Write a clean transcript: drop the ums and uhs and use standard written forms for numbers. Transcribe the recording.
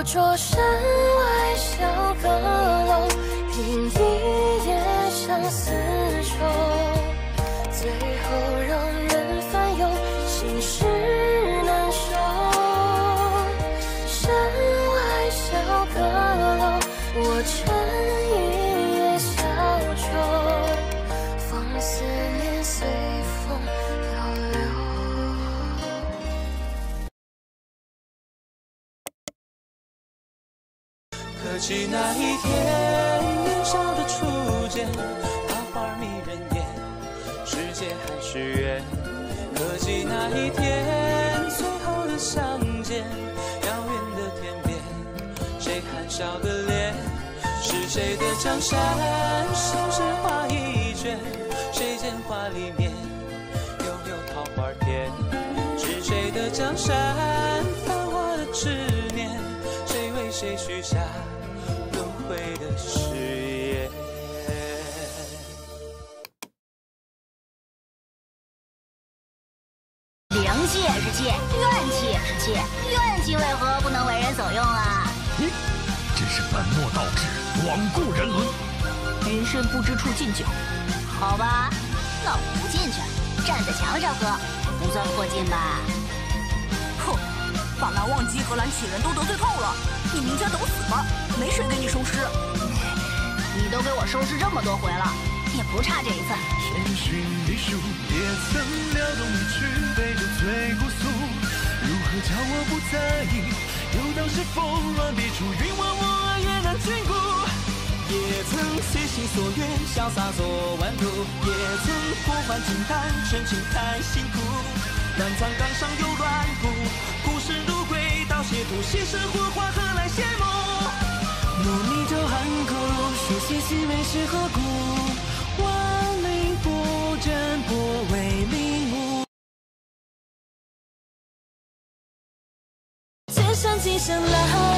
捕捉山外小阁楼，凭一夜相思愁，最后让人烦忧，心事难收。山外小阁楼，我乘一叶小舟，放思念随风漂流。 可记那一天，年少的初见，桃花迷人眼，世界还是圆。可记那一天，最后的相见，遥远的天边，谁含笑的脸？是谁的江山，是谁画一卷？谁见画里面拥有桃花甜？是谁的江山，繁华的执念？谁为谁许下？ 轮回的誓言。 灵气也是气，怨气也是气，怨气为何不能为人所用啊？ 真是本末倒置，罔顾人伦。 云深不知处进酒，好吧，那我不进去，站在墙上喝，不算破禁吧？ 哼，把蓝忘机和蓝启人都得罪透了。 你明天等死吧，没谁给你收尸。 你都给我收尸这么多回了，也不差这一次。 千寻一树，也曾撩动一曲，背着醉姑苏。如何叫我不在意？又当是风乱笔触，云忘我爱也难禁锢。 也曾随心所愿，潇洒做顽徒；也曾破幻惊叹，深情太辛苦。南藏岗上有乱谷，故事如轨道写图，牺牲火花何来谢幕？ 糯米酒含口入，书写细微是何故？万灵不真，波为灵目。 千山尽生来。